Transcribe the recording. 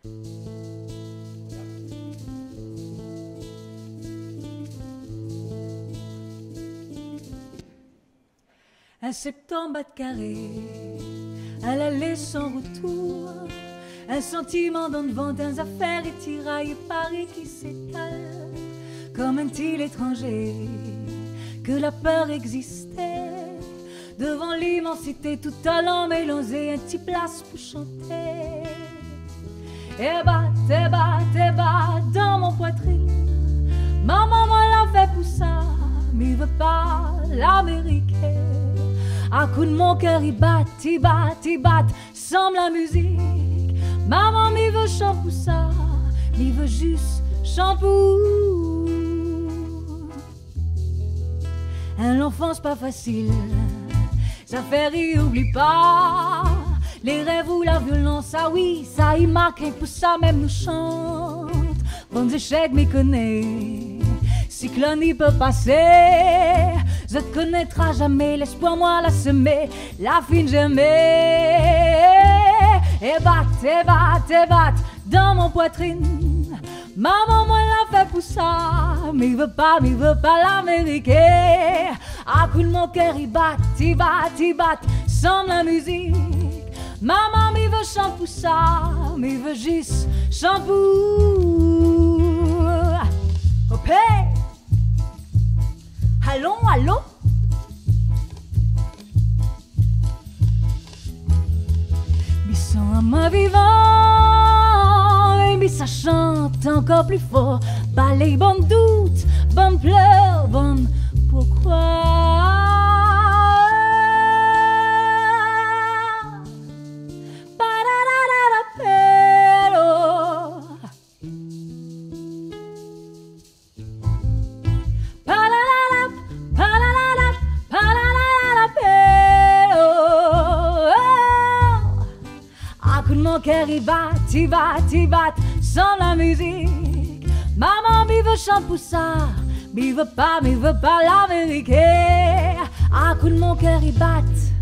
Un septembre de carré, à l'aller sans retour, un sentiment dans le vent d'un affaire et tiraille Paris qui s'étale comme un île étranger, que la peur existait devant l'immensité, tout talent mélangé, un petit place pour chanter. Et bat dans mon poitrine, maman l'a fait pour ça, mais il veut pas l'américain. À coup de mon cœur, il bat, semble la musique. Maman, m'y veut chant pour ça, m'y veut juste shampoo. L'enfance pas facile, ça fait rire, oublie pas. Les rêves ou la violence, ah oui, ça y marque, et pour ça même nous chante. Bons échecs, m'y connaît, cyclone il peut passer. Je te connaîtras jamais, l'espoir moi la semer, la fine jamais. Et bat dans mon poitrine. Maman moi l'a fait pour ça, mais il veut pas l'américain. À coup de mon cœur il bat, sans la musique. Maman m'y veut chant pour ça, mais il veut juste shampoo. Hop hey. Allons, allons. Bisson à moi vivant, et ça chante encore plus fort. Balaye, bon doute, bon pleurs, bon pourquoi. Mon cœur il bat, sans la musique. Maman m'y veut chant pour ça, m'y veut pas l'américain. À coup de mon cœur il bat.